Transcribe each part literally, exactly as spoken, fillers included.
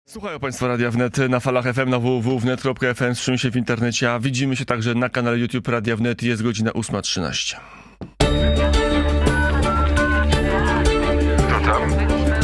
Słuchają Państwo Radia Wnet na falach F M, na w w w kropka wnet kropka f m, słyszymy się w internecie, a widzimy się także na kanale YouTube Radia Wnet. Jest godzina ósma trzynaście. Kto tam?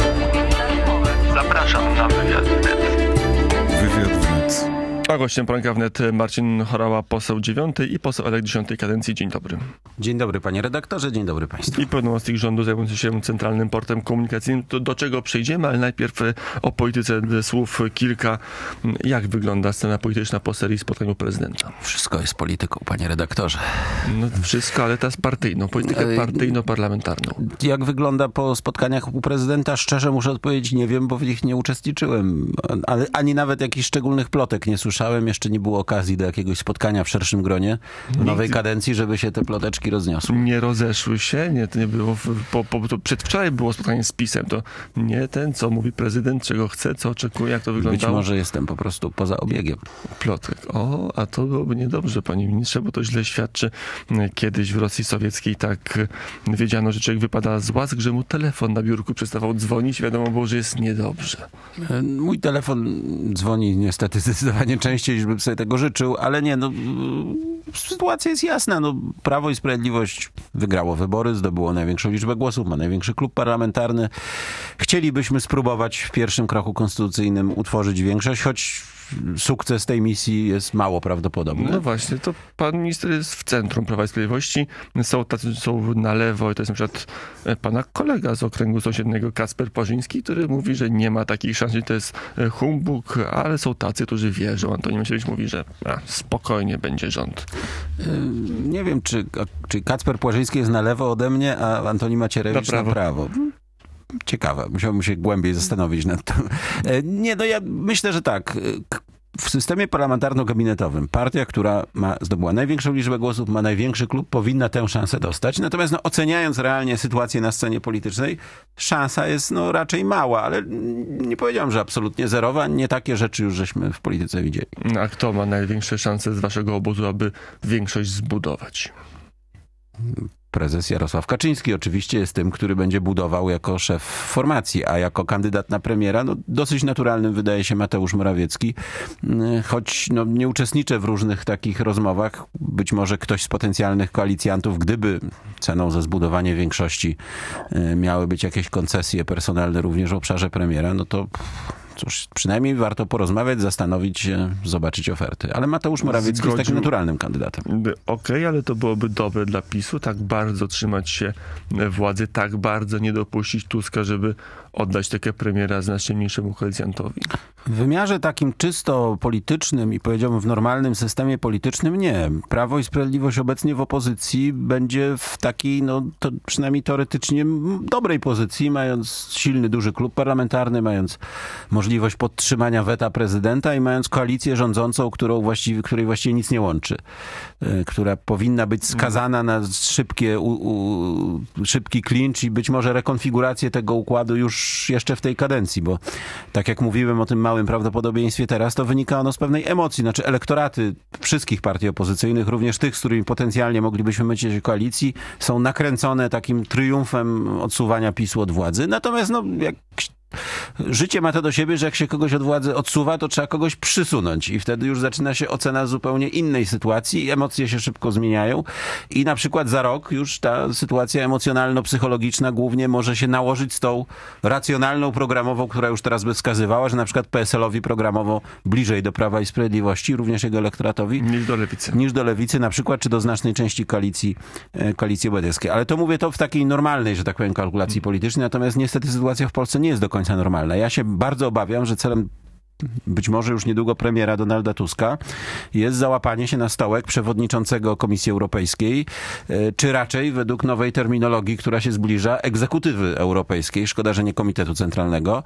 Zapraszam na wywiad wnet. Wywiad wnet. A gościem poranka wnet Marcin Horała, poseł dziewiątej i poseł elekt dziesiątej kadencji. Dzień dobry. Dzień dobry panie redaktorze, dzień dobry państwu. I pełnomocnik rządu zajmujący się Centralnym Portem Komunikacyjnym. To do czego przejdziemy, ale najpierw o polityce słów kilka. Jak wygląda scena polityczna po serii spotkań u prezydenta? Wszystko jest polityką, panie redaktorze. No wszystko, ale teraz partyjną, politykę partyjno-parlamentarną. Jak wygląda po spotkaniach u prezydenta? Szczerze muszę odpowiedzieć, nie wiem, bo w nich nie uczestniczyłem. Ale ani nawet jakichś szczególnych plotek nie słyszałem. Jeszcze nie było okazji do jakiegoś spotkania w szerszym gronie w nowej kadencji, żeby się te ploteczki rozniosły. Nie rozeszły się, nie, to nie było. W, po, po, to przedwczoraj było spotkanie z PiS-em. To nie ten, co mówi prezydent, czego chce, co oczekuje, jak to wyglądało. Być może jestem po prostu poza obiegiem. Plotek. O, a to byłoby niedobrze, panie ministrze, bo to źle świadczy. Kiedyś w Rosji Sowieckiej tak wiedziano, że człowiek wypada z łask, że mu telefon na biurku przestawał dzwonić. Wiadomo było, że jest niedobrze. Mój telefon dzwoni niestety zdecydowanie częściej, niż bym sobie tego życzył, ale nie, no sytuacja jest jasna. No, Prawo i Sprawiedliwość wygrało wybory, zdobyło największą liczbę głosów, ma największy klub parlamentarny. Chcielibyśmy spróbować w pierwszym kroku konstytucyjnym utworzyć większość, choć sukces tej misji jest mało prawdopodobny. No właśnie, to pan minister jest w centrum Prawa i Sprawiedliwości. Są tacy, są na lewo i to jest na przykład pana kolega z okręgu sąsiedniego, Kacper Płażyński, który mówi, że nie ma takich szans, że to jest humbug, ale są tacy, którzy wierzą. Antoni Macierewicz mówi, że a, spokojnie będzie rząd. Nie wiem, czy, czy Kacper Płażyński jest na lewo ode mnie, a Antoni Macierewicz na prawo. Na prawo. Ciekawe, musiałbym się głębiej zastanowić nad tym. Nie, no ja myślę, że tak. W systemie parlamentarno-gabinetowym partia, która ma, zdobyła największą liczbę głosów, ma największy klub, powinna tę szansę dostać. Natomiast no, oceniając realnie sytuację na scenie politycznej, szansa jest no, raczej mała, ale nie powiedziałem, że absolutnie zerowa. Nie takie rzeczy już żeśmy w polityce widzieli. A kto ma największe szanse z waszego obozu, aby większość zbudować? Prezes Jarosław Kaczyński oczywiście jest tym, który będzie budował jako szef formacji, a jako kandydat na premiera no, dosyć naturalnym wydaje się Mateusz Morawiecki, choć no, nie uczestniczę w różnych takich rozmowach. Być może ktoś z potencjalnych koalicjantów, gdyby ceną za zbudowanie większości miały być jakieś koncesje personalne również w obszarze premiera, no to cóż, przynajmniej warto porozmawiać, zastanowić się, zobaczyć oferty. Ale Mateusz Morawiecki Zgodził. jest takim naturalnym kandydatem. Okej, okay, ale to byłoby dobre dla PiSu, tak bardzo trzymać się władzy, tak bardzo nie dopuścić Tuska, żeby oddać takiego premiera znacznie mniejszemu koalicjantowi? W wymiarze takim czysto politycznym i powiedziałbym w normalnym systemie politycznym nie. Prawo i Sprawiedliwość obecnie w opozycji będzie w takiej, no to przynajmniej teoretycznie dobrej pozycji, mając silny, duży klub parlamentarny, mając możliwość podtrzymania weta prezydenta i mając koalicję rządzącą, którą właściwie, której właściwie nic nie łączy. Która powinna być skazana na szybkie, u, u, szybki klincz i być może rekonfigurację tego układu już jeszcze w tej kadencji, bo tak jak mówiłem o tym małym prawdopodobieństwie teraz, to wynika ono z pewnej emocji. Znaczy elektoraty wszystkich partii opozycyjnych, również tych, z którymi potencjalnie moglibyśmy myśleć o koalicji, są nakręcone takim triumfem odsuwania PiSu od władzy. Natomiast no, jak życie ma to do siebie, że jak się kogoś od władzy odsuwa, to trzeba kogoś przysunąć i wtedy już zaczyna się ocena zupełnie innej sytuacji i emocje się szybko zmieniają i na przykład za rok już ta sytuacja emocjonalno-psychologiczna głównie może się nałożyć z tą racjonalną programową, która już teraz by wskazywała, że na przykład P S L-owi programowo bliżej do Prawa i Sprawiedliwości, również jego elektoratowi, niż do lewicy. Niż do lewicy na przykład, czy do znacznej części koalicji, koalicji obywatelskiej. Ale to mówię to w takiej normalnej, że tak powiem, kalkulacji politycznej, natomiast niestety sytuacja w Polsce nie jest do końca normalna. Ja się bardzo obawiam, że celem być może już niedługo premiera Donalda Tuska jest załapanie się na stołek przewodniczącego Komisji Europejskiej, czy raczej według nowej terminologii, która się zbliża, egzekutywy europejskiej, szkoda, że nie Komitetu Centralnego.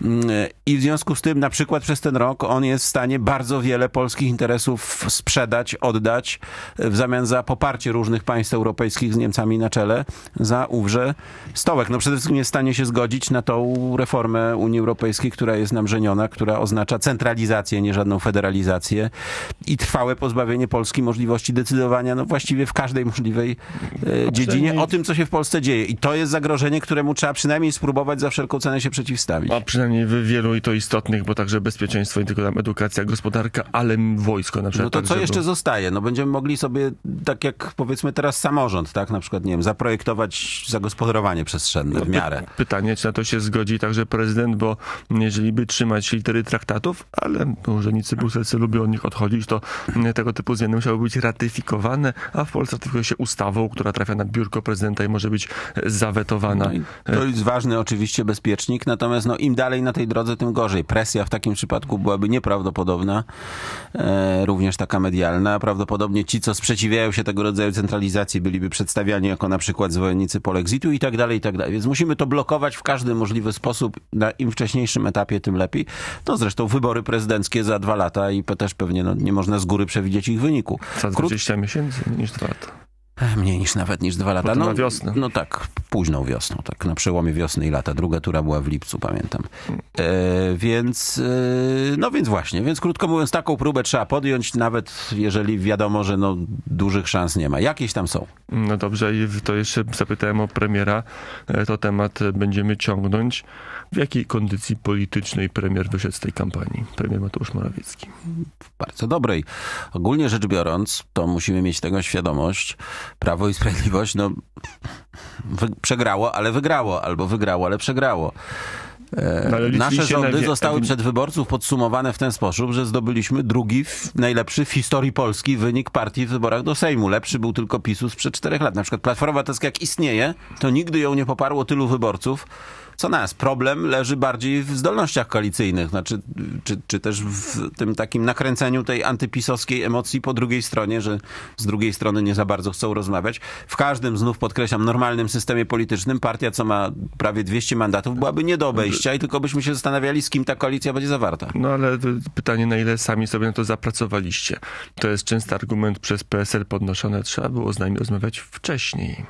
I w związku z tym na przykład przez ten rok on jest w stanie bardzo wiele polskich interesów sprzedać, oddać w zamian za poparcie różnych państw europejskich z Niemcami na czele za ówże stołek. No przede wszystkim jest w stanie się zgodzić na tą reformę Unii Europejskiej, która jest nam żeniona, która oznacza oznacza centralizację, nie żadną federalizację i trwałe pozbawienie Polski możliwości decydowania no właściwie w każdej możliwej e, dziedzinie o tym, co się w Polsce dzieje. I to jest zagrożenie, któremu trzeba przynajmniej spróbować za wszelką cenę się przeciwstawić. A przynajmniej w wielu i to istotnych, bo także bezpieczeństwo, nie tylko tam edukacja, gospodarka, ale wojsko na przykład. No to tak, co żeby... jeszcze zostaje? No będziemy mogli sobie, tak jak powiedzmy teraz samorząd, tak, na przykład, nie wiem, zaprojektować zagospodarowanie przestrzenne w miarę. Py- pytanie, czy na to się zgodzi także prezydent, bo jeżeli by trzymać litery traktatów, ale urzędnicy brukselscy lubią od nich odchodzić, to tego typu zmiany musiały być ratyfikowane, a w Polsce ratyfikuje się ustawą, która trafia na biurko prezydenta i może być zawetowana. No i to jest ważny oczywiście bezpiecznik, natomiast no, im dalej na tej drodze, tym gorzej. Presja w takim przypadku byłaby nieprawdopodobna, e, również taka medialna. Prawdopodobnie ci, co sprzeciwiają się tego rodzaju centralizacji, byliby przedstawiani jako na przykład zwolennicy polexitu i tak dalej, i tak dalej. Więc musimy to blokować w każdy możliwy sposób. Na im wcześniejszym etapie, tym lepiej. To zresztą wybory prezydenckie za dwa lata i też pewnie no, nie można z góry przewidzieć ich wyniku. Za dwadzieścia miesięcy niż dwa lata. Mniej niż nawet niż dwa lata. No, no, wiosnę. no tak, późną wiosną, tak, na przełomie wiosny i lata. Druga tura była w lipcu, pamiętam. E, więc, e, no więc właśnie, więc krótko mówiąc, taką próbę trzeba podjąć, nawet jeżeli wiadomo, że no, dużych szans nie ma. Jakieś tam są. No dobrze, i to jeszcze zapytałem o premiera. To temat będziemy ciągnąć. W jakiej kondycji politycznej premier wyszedł z tej kampanii? Premier Mateusz Morawiecki. W bardzo dobrej. Ogólnie rzecz biorąc, to musimy mieć tego świadomość. Prawo i Sprawiedliwość, no wy- przegrało, ale wygrało. Albo wygrało, ale przegrało. E, no, nasze rządy na... zostały przed wyborców podsumowane w ten sposób, że zdobyliśmy drugi, w, najlepszy w historii Polski wynik partii w wyborach do Sejmu. Lepszy był tylko PiS-u sprzed czterech lat. Na przykład Platforma Obywatelska jak istnieje, to nigdy ją nie poparło tylu wyborców, co nas. Problem leży bardziej w zdolnościach koalicyjnych, znaczy, czy, czy też w tym takim nakręceniu tej antypisowskiej emocji po drugiej stronie, że z drugiej strony nie za bardzo chcą rozmawiać. W każdym, znów podkreślam, normalnym systemie politycznym partia, co ma prawie dwieście mandatów, byłaby nie do obejścia i tylko byśmy się zastanawiali, z kim ta koalicja będzie zawarta. No ale pytanie, na ile sami sobie na to zapracowaliście. To jest częsty argument przez P S L podnoszony. Trzeba było z nami rozmawiać wcześniej.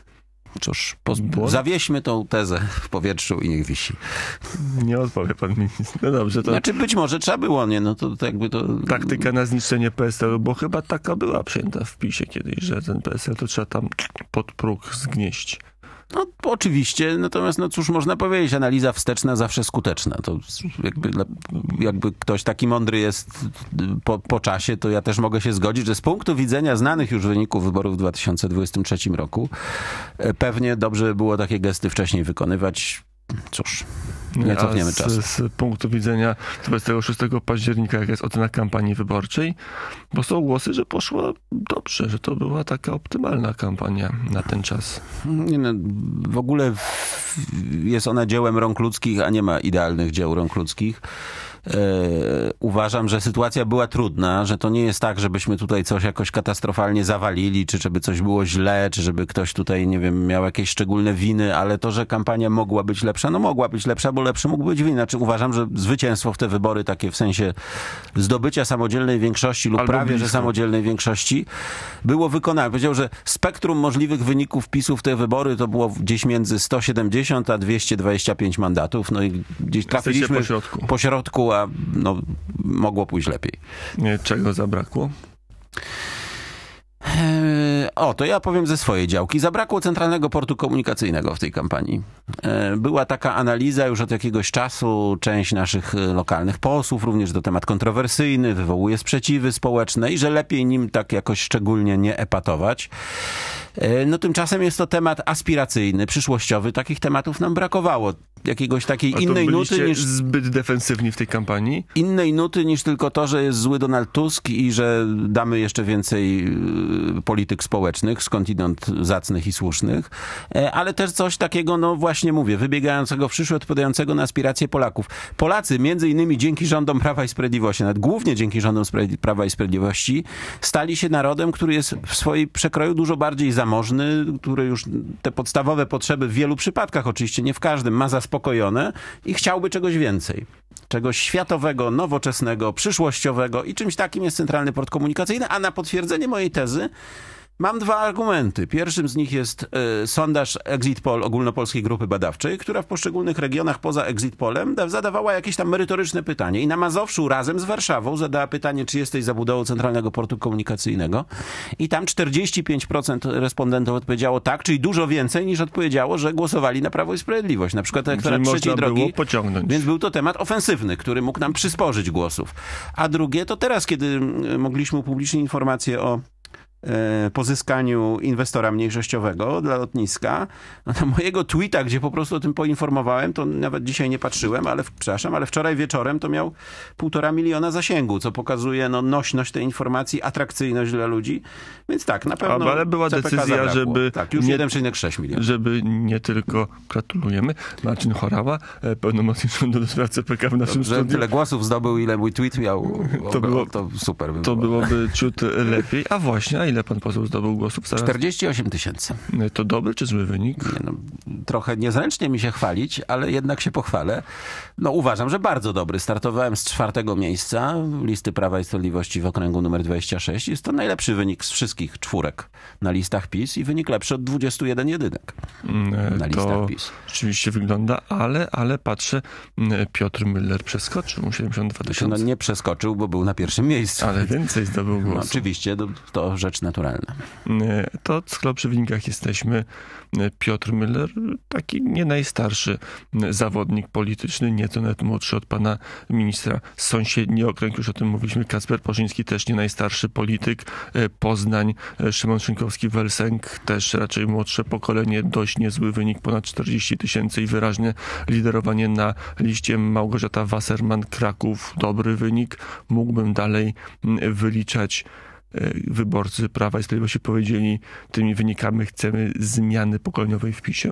Cóż, poz- zawieśmy tą tezę w powietrzu i niech wisi. Nie odpowie pan minister. No dobrze, to... Znaczy być może trzeba było, nie? No to, to jakby to... Taktyka na zniszczenie P S L-u, bo chyba taka była przyjęta w PiS-ie kiedyś, że ten P S L to trzeba tam pod próg zgnieść. No oczywiście, natomiast no cóż można powiedzieć, analiza wsteczna zawsze skuteczna. To jakby, jakby ktoś taki mądry jest po, po czasie, to ja też mogę się zgodzić, że z punktu widzenia znanych już wyników wyborów w dwa tysiące dwudziestym trzecim roku pewnie dobrze było takie gesty wcześniej wykonywać. Cóż, nie cofniemy z, czasu. Z punktu widzenia dwudziestego szóstego października, jak jest ocena kampanii wyborczej, bo są głosy, że poszła dobrze, że to była taka optymalna kampania na ten czas. Nie no, w ogóle w, jest ona dziełem rąk ludzkich, a nie ma idealnych dzieł rąk ludzkich. E, uważam, że sytuacja była trudna, że to nie jest tak, żebyśmy tutaj coś jakoś katastrofalnie zawalili, czy żeby coś było źle, czy żeby ktoś tutaj, nie wiem, miał jakieś szczególne winy, ale to, że kampania mogła być lepsza, no mogła być lepsza, bo lepszy mógł być wina. Znaczy uważam, że zwycięstwo w te wybory, takie w sensie zdobycia samodzielnej większości lub albo prawie, blisko. że samodzielnej większości, było wykonane. Powiedział, że spektrum możliwych wyników PiS-u w te wybory to było gdzieś między sto siedemdziesiąt a dwieście dwadzieścia pięć mandatów. No i gdzieś trafiliśmy po środku. po środku, a no, mogło pójść lepiej. Czego zabrakło? O, to ja powiem ze swojej działki. Zabrakło Centralnego Portu Komunikacyjnego w tej kampanii. Była taka analiza już od jakiegoś czasu, część naszych lokalnych posłów, również to temat kontrowersyjny, wywołuje sprzeciwy społeczne i że lepiej nim tak jakoś szczególnie nie epatować. No tymczasem jest to temat aspiracyjny, przyszłościowy. Takich tematów nam brakowało. Jakiegoś takiej A to innej nuty niż... zbyt defensywni w tej kampanii? Innej nuty niż tylko to, że jest zły Donald Tusk i że damy jeszcze więcej polityk społecznych, skądinąd zacnych i słusznych, ale też coś takiego, no właśnie mówię, wybiegającego w przyszłe, odpowiadającego na aspiracje Polaków. Polacy, między innymi dzięki rządom Prawa i Sprawiedliwości, nawet głównie dzięki rządom Prawa i Sprawiedliwości, stali się narodem, który jest w swoim przekroju dużo bardziej zamożny, który już te podstawowe potrzeby w wielu przypadkach, oczywiście nie w każdym, ma zaspokojone i chciałby czegoś więcej. Czegoś światowego, nowoczesnego, przyszłościowego i czymś takim jest Centralny Port Komunikacyjny, a na potwierdzenie mojej tezy Mam dwa argumenty. Pierwszym z nich jest y, sondaż Exit Poll Ogólnopolskiej Grupy Badawczej, która w poszczególnych regionach poza Exit Pollem da, zadawała jakieś tam merytoryczne pytanie. I na Mazowszu razem z Warszawą zadała pytanie, czy jesteś za budową Centralnego Portu Komunikacyjnego. I tam czterdzieści pięć procent respondentów odpowiedziało tak, czyli dużo więcej niż odpowiedziało, że głosowali na Prawo i Sprawiedliwość. Na przykład elektorat trzeciej drogi. Pociągnąć. Więc był to temat ofensywny, który mógł nam przysporzyć głosów. A drugie to teraz, kiedy mogliśmy upublicznić informacje o pozyskaniu inwestora mniejszościowego dla lotniska. No, na mojego tweeta, gdzie po prostu o tym poinformowałem, to nawet dzisiaj nie patrzyłem, ale przepraszam, ale wczoraj wieczorem to miał półtora miliona zasięgu, co pokazuje no, nośność tej informacji, atrakcyjność dla ludzi. Więc tak, na pewno ale była C P K decyzja, zabrakło. żeby tak, już jeden przecinek sześć miliona. Żeby nie tylko gratulujemy. Marcin Chorała, pełnomocnik rządu do spraw C P K w naszym Dobrze, studiu. tyle głosów zdobył, ile mój tweet miał. To, było, to super by To było. byłoby ciut lepiej. A właśnie, a ile pan poseł zdobył głosów? Zaraz? czterdzieści osiem tysięcy. To dobry czy zły wynik? Nie, no, trochę niezręcznie mi się chwalić, ale jednak się pochwalę. No uważam, że bardzo dobry. Startowałem z czwartego miejsca listy Prawa i Sprawiedliwości w okręgu numer dwadzieścia sześć. Jest to najlepszy wynik z wszystkich czwórek na listach PiS i wynik lepszy od dwudziestu jeden jedynek na listach to PiS. Rzeczywiście wygląda, ale, ale patrzę, Piotr Müller przeskoczył siedemdziesiąt dwa tysiące. No nie przeskoczył, bo był na pierwszym miejscu. Ale więcej zdobył głosów. No, oczywiście, to, to rzecz naturalna. To skoro przy wynikach jesteśmy, Piotr Müller, taki nie najstarszy zawodnik polityczny, nieco nawet młodszy od pana ministra. Sąsiedni okręg, już o tym mówiliśmy, Kacper Porzyński, też nie najstarszy polityk. Poznań, Szymon Szynkowski-Welsenk, też raczej młodsze pokolenie, dość niezły wynik, ponad czterdzieści tysięcy i wyraźne liderowanie na liście. Małgorzata Wasserman, Kraków, dobry wynik. Mógłbym dalej wyliczać. Wyborcy Prawa i Sprawiedliwości powiedzieli, tymi wynikami chcemy zmiany pokoleniowej w PiS-ie?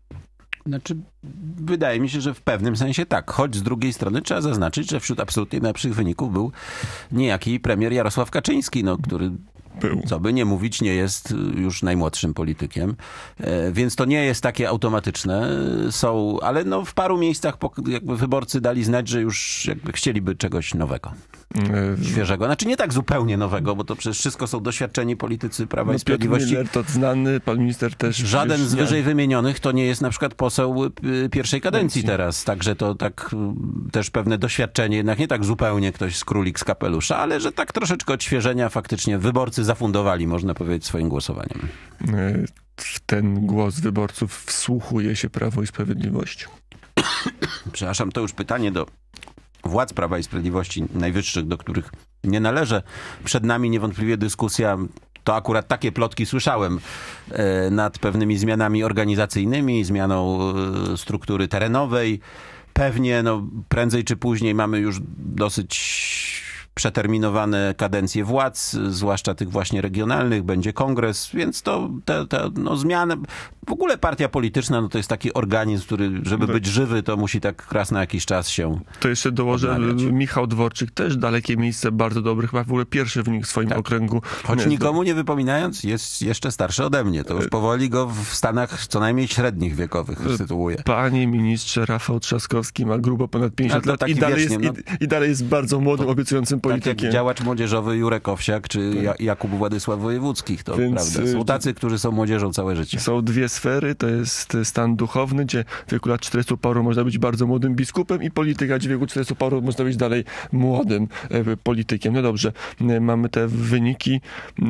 Znaczy, wydaje mi się, że w pewnym sensie tak. Choć z drugiej strony trzeba zaznaczyć, że wśród absolutnie najlepszych wyników był niejaki premier Jarosław Kaczyński, no, który był. Co by nie mówić, nie jest już najmłodszym politykiem, e, więc to nie jest takie automatyczne. Są, ale no w paru miejscach jakby wyborcy dali znać, że już jakby chcieliby czegoś nowego. Świeżego. Znaczy nie tak zupełnie nowego, bo to przecież wszystko są doświadczeni politycy Prawa no, i Sprawiedliwości. Piotr Müller to znany, pan minister też. Żaden z wyżej wymienionych to nie jest na przykład poseł pierwszej kadencji teraz. Także to tak też pewne doświadczenie, jednak nie tak zupełnie ktoś z królik z kapelusza, ale że tak troszeczkę odświeżenia faktycznie wyborcy zafundowali, można powiedzieć, swoim głosowaniem. W ten głos wyborców wsłuchuje się Prawo i Sprawiedliwość. Przepraszam, to już pytanie do władz Prawa i Sprawiedliwości najwyższych, do których nie należę. Przed nami niewątpliwie dyskusja, to akurat takie plotki słyszałem, nad pewnymi zmianami organizacyjnymi, zmianą struktury terenowej. Pewnie no, prędzej czy później mamy już dosyć przeterminowane kadencje władz, zwłaszcza tych właśnie regionalnych, będzie kongres, więc to te, te, no, zmiany. W ogóle partia polityczna no, to jest taki organizm, który, żeby być żywy, to musi tak raz na jakiś czas się To jeszcze dołożę, odnawiać. Michał Dworczyk też dalekie miejsce, bardzo dobry, chyba w ogóle pierwszy wynik w swoim tak. okręgu. Choć nikomu nie wypominając, jest jeszcze starszy ode mnie. To już powoli go w Stanach co najmniej średnich wiekowych sytuuje. Panie ministrze, Rafał Trzaskowski ma grubo ponad pięćdziesiąt no, lat i dalej, wiecznie, jest, no. i, i dalej jest bardzo młodym, To, obiecującym politykiem. Tak jak działacz młodzieżowy Jurek Owsiak, czy ja, Jakub Władysław Wojewódzkich, to Więc, prawda. Są tacy, którzy są młodzieżą całe życie. Są dwie sfery, to jest stan duchowny, gdzie w wieku lat czterdziestu paru można być bardzo młodym biskupem i polityka, gdzie w wieku czterdziestu paru można być dalej młodym e, politykiem. No dobrze, e, mamy te wyniki,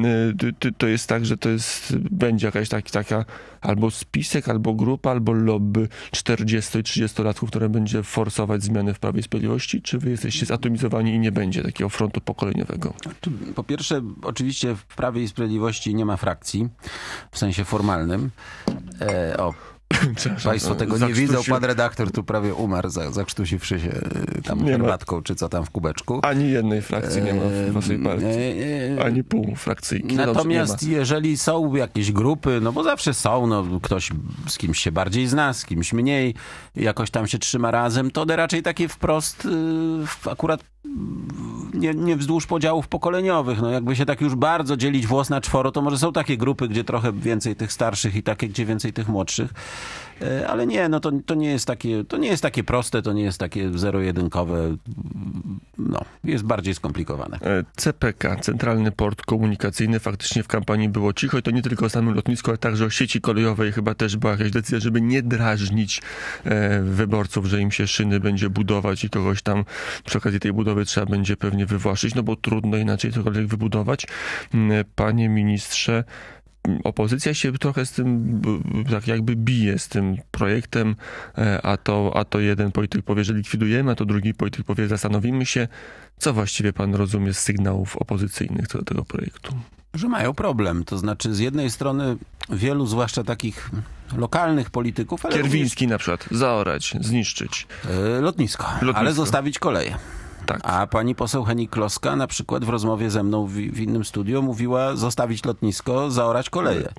e, to jest tak, że to jest, będzie jakaś tak, taka albo spisek, albo grupa, albo lobby czterdziestu i trzydziestolatków, które będzie forsować zmiany w Prawie i Sprawiedliwości, czy wy jesteście zatomizowani i nie będzie takiego frontu pokoleniowego? Po pierwsze, oczywiście w Prawie i Sprawiedliwości nie ma frakcji, w sensie formalnym. E, o, Państwo tego nie widzą, pan redaktor tu prawie umarł, zakrztusiwszy się tam herbatką, czy co tam w kubeczku. Ani jednej frakcji nie ma w waszej partii. Ani pół frakcyjki. Natomiast jeżeli są jakieś grupy, no bo zawsze są, no ktoś z kimś się bardziej zna, z kimś mniej, jakoś tam się trzyma razem, to raczej takie wprost akurat nie, nie wzdłuż podziałów pokoleniowych. No jakby się tak już bardzo dzielić włos na czworo, to może są takie grupy, gdzie trochę więcej tych starszych i takie, gdzie więcej tych młodszych. Ale nie, no to, to nie jest takie, to nie jest takie proste, to nie jest takie zero-jedynkowe. no, jest bardziej skomplikowane. C P K, Centralny Port Komunikacyjny, faktycznie w kampanii było cicho i to nie tylko o samym lotnisku, ale także o sieci kolejowej. Chyba też była jakaś decyzja, żeby nie drażnić e, wyborców, że im się szyny będzie budować i kogoś tam przy okazji tej budowy trzeba będzie pewnie wywłaszczyć, no bo trudno inaczej cokolwiek wybudować. Panie ministrze, opozycja się trochę z tym tak jakby bije z tym projektem, a to, a to jeden polityk powie, że likwidujemy, a to drugi polityk powie, zastanowimy się. Co właściwie pan rozumie z sygnałów opozycyjnych co do tego projektu? Że mają problem. To znaczy z jednej strony wielu, zwłaszcza takich lokalnych polityków... Ale Kierwiński również, na przykład. Zaorać, zniszczyć. Yy, lotnisko, lotnisko, ale zostawić koleje. Tak. A pani poseł Hennig-Kloska na przykład w rozmowie ze mną w, w innym studiu mówiła zostawić lotnisko, zaorać koleje.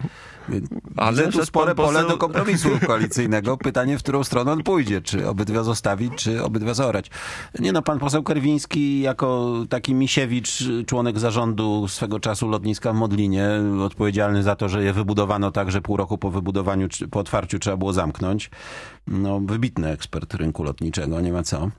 Ale tu spore poseł... pole do kompromisu koalicyjnego. Pytanie, w którą stronę on pójdzie. Czy obydwa zostawić, czy obydwa zaorać. Nie no, pan poseł Kierwiński jako taki Misiewicz, członek zarządu swego czasu lotniska w Modlinie, odpowiedzialny za to, że je wybudowano tak, że pół roku po wybudowaniu, po otwarciu trzeba było zamknąć. No, wybitny ekspert rynku lotniczego, nie ma co.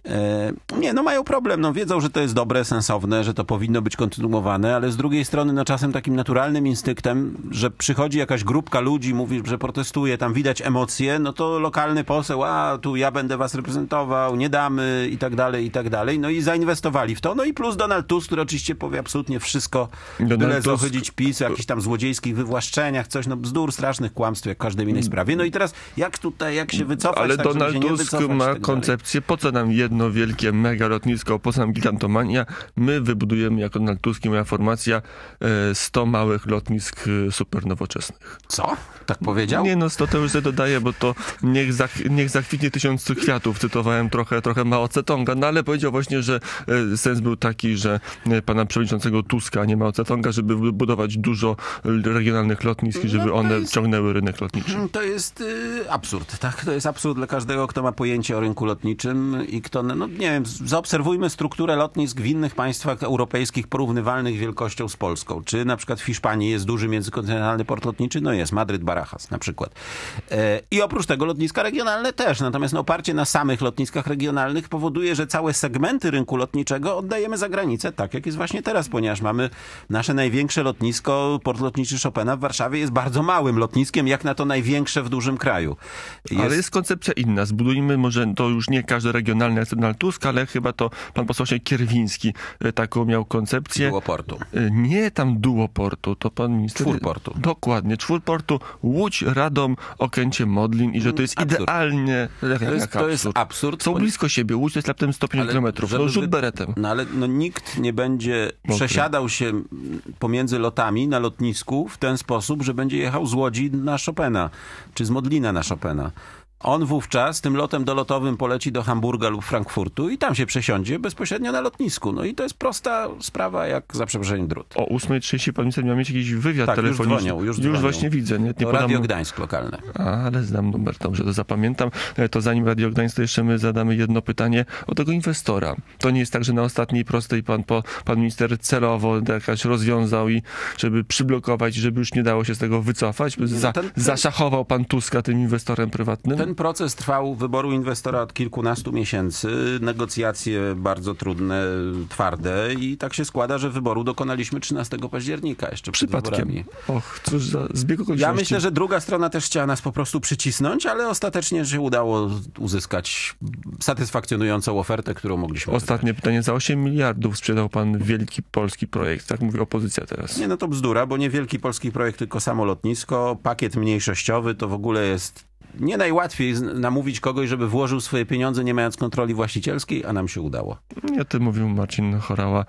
E, nie, no mają problem. No, wiedzą, że to jest dobre, sensowne, że to powinno być kontynuowane, ale z drugiej strony no, czasem takim naturalnym instynktem, że przychodzi jakaś grupka ludzi, mówi, że protestuje, tam widać emocje, no to lokalny poseł, a tu ja będę was reprezentował, nie damy i tak dalej, i tak dalej. No i zainwestowali w to. No i plus Donald Tusk, który oczywiście powie absolutnie wszystko, byle zohydzić PiS o jakichś tam złodziejskich wywłaszczeniach, coś, no bzdur, strasznych kłamstw, jak w każdej innej sprawie. No i teraz jak tutaj, jak się wycofać, ale tak, Donald Tusk ma tak koncepcję, po co nam jedno wielkie mega lotnisko, po co nam gigantomania? My wybudujemy jako Donald Tusk i moja formacja sto małych lotnisk super nowoczesnych. Co? Tak powiedział? Nie no, sto to już sobie dodaję, bo to niech, zach niech zachwitnie tysiąc kwiatów. Cytowałem trochę, trochę Mao Tse-tonga, no ale powiedział właśnie, że sens był taki, że pana przewodniczącego Tuska, a nie Mao Tse-tonga, żeby budować dużo regionalnych lotnisk i żeby no one jest, ciągnęły rynek lotniczy. To jest y, absurd, tak? To jest absurd dla każdego, kto ma pojęcie o rynku lotniczym i kto, no nie wiem, zaobserwujmy strukturę lotnisk w innych państwach europejskich porównywalnych wielkością z Polską. Czy na przykład w Hiszpanii jest duży międzykontynentalny port lotniczy? No jest, Madryt, Barajas na przykład. E, I oprócz tego lotniska regionalne też. Natomiast no, oparcie na samych lotniskach regionalnych powoduje, że całe segmenty rynku lotniczego oddajemy za granicę, tak jak jest właśnie teraz, ponieważ mamy nasze największe lotnisko, port lotniczy Chopina w Warszawie jest bardzo małym lotniskiem, jak na to największe w dużym kraju. Jest... Ale jest koncepcja inna. Zbudujmy może to już nie każdy regionalny jak Donald Tusk, ale chyba to pan poseł Kierwiński taką miał koncepcję. Duoportu. Nie tam duoportu, to pan minister... Czwórportu. Dokładnie. Czwórportu, Łódź, Radom, Okęcie, Modlin i że to jest absurd. Idealnie... To jest, to jest absurd. Są blisko siebie. Łódź to jest raptem sto pięćdziesiąt kilometrów. To rzut beretem. No ale no, nikt nie będzie Mokry. przesiadał się pomiędzy lotami na lotnisku w ten sposób, że będzie jechał z Łodzi na Chopina, czy z Modlina na Chopina. On wówczas tym lotem dolotowym poleci do Hamburga lub Frankfurtu i tam się przesiądzie bezpośrednio na lotnisku. No i to jest prosta sprawa, jak za przeproszeniem drut. O ósmej trzydzieści pan minister miał mieć jakiś wywiad tak, telefoniczny. Już dzwonią, już, już dzwonią. właśnie widzę. Nie, nie to podam... Radio Gdańsk lokalne. A, ale znam numer, dobrze, to zapamiętam. To zanim Radio Gdańsk, to jeszcze my zadamy jedno pytanie o tego inwestora. To nie jest tak, że na ostatniej prostej pan, po, pan minister celowo jakaś rozwiązał i żeby przyblokować, żeby już nie dało się z tego wycofać. Za, ten, ten... Zaszachował pan Tuska tym inwestorem prywatnym? Ten proces trwał wyboru inwestora od kilkunastu miesięcy. Negocjacje bardzo trudne, twarde i tak się składa, że wyboru dokonaliśmy trzynastego października jeszcze przed Przypadkiem. wyborami. Och, cóż za zbieg okoliczności. Ja myślę, że druga strona też chciała nas po prostu przycisnąć, ale ostatecznie się udało uzyskać satysfakcjonującą ofertę, którą mogliśmy Ostatnie wybrać. pytanie. Za osiem miliardów sprzedał pan wielki polski projekt. Tak mówi opozycja teraz. Nie, no to bzdura, bo nie wielki polski projekt, tylko samo lotnisko. Pakiet mniejszościowy to w ogóle jest nie najłatwiej namówić kogoś, żeby włożył swoje pieniądze, nie mając kontroli właścicielskiej, a nam się udało. O tym mówił Marcin Horała,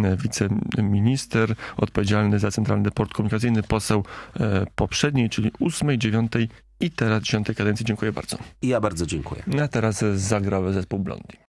wiceminister odpowiedzialny za Centralny Port Komunikacyjny, poseł poprzedniej, czyli ósmej, dziewiątej i teraz dziesiątej kadencji. Dziękuję bardzo. I ja bardzo dziękuję. A teraz zagrały zespół Blondie.